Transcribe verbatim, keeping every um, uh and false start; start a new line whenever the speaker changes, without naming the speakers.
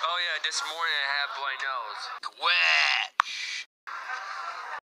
Oh yeah, this morning I had bloody nose. Well,